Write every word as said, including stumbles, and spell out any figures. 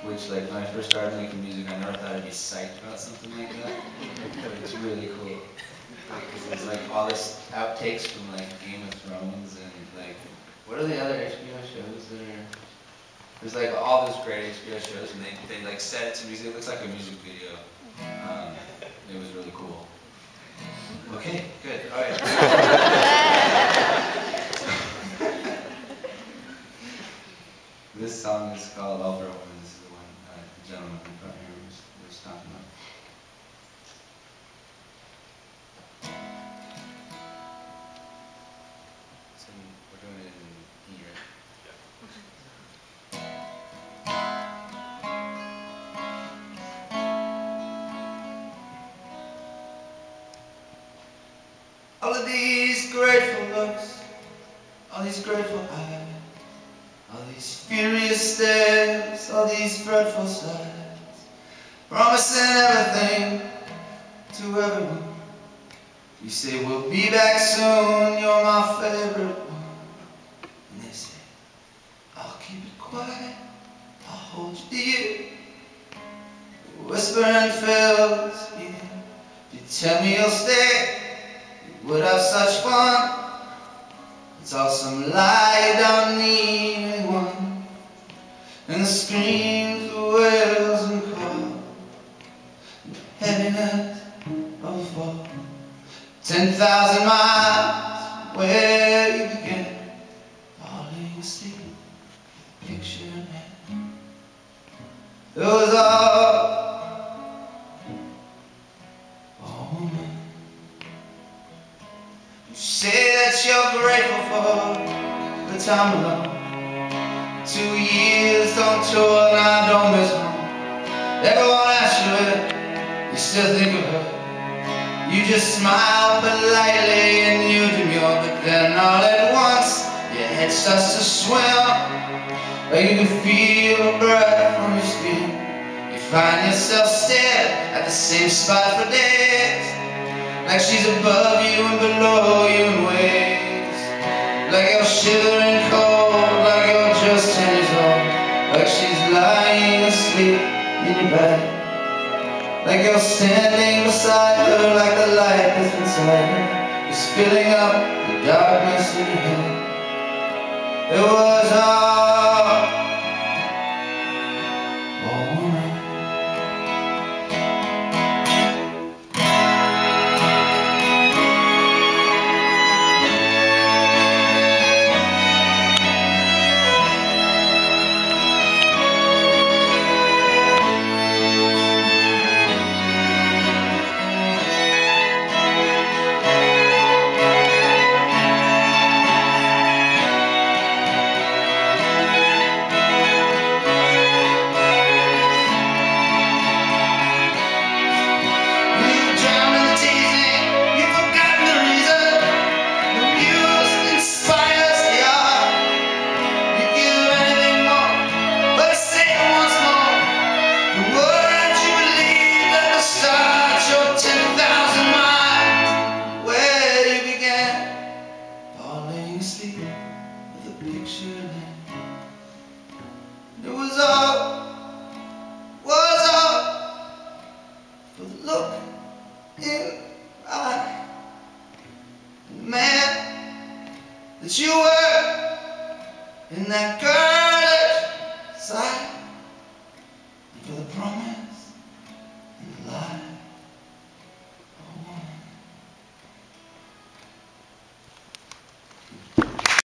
which, like, when I first started making music, I never thought I'd be psyched about something like that. But it's really cool. Because there's, like, all this outtakes from, like, Game of Thrones and, like, what are the other H B O shows that are... There's, like, all those great H B O shows, and they, they like, set it to music. It looks like a music video. Um, it was really cool. Okay, good. All right. This song is called Airborne. This is the one, uh, the gentleman in front here was, was talking about. So we're doing it in E, right? All of these grateful looks, all these grateful eyes, all these furious stares, all these fretful sighs, promising everything to everyone. You say we'll be back soon, you're my favorite one. And they say, I'll keep it quiet, I'll hold you dear. Whispering fills the air. You tell me you'll stay, you would have such fun. It's all some lie, you don't need anyone. And the screams, the wails and calls, and the heaviness of a fall. Ten thousand miles, where you begin, falling asleep, picture in hand. It was all a woman. You say that you're grateful for the time alone. Two years, don't tour, now don't miss home. Everyone asks you it, you still think of her. You just smile politely and you demur, but then all at once your head starts to swim, like you can feel a breath from your skin. You find yourself staring at the same spot for days, like she's above you and below you in waves, like you're shivering cold, like you're just ten years old, like she's lying asleep in your bed, like you're standing beside her, like the light that's inside her is filling up the darkness in your head. It was all a woman. It was all, was all for the look in your eye, and the man that you were in that girlish side, and for the promise and the lie. Oh, woman.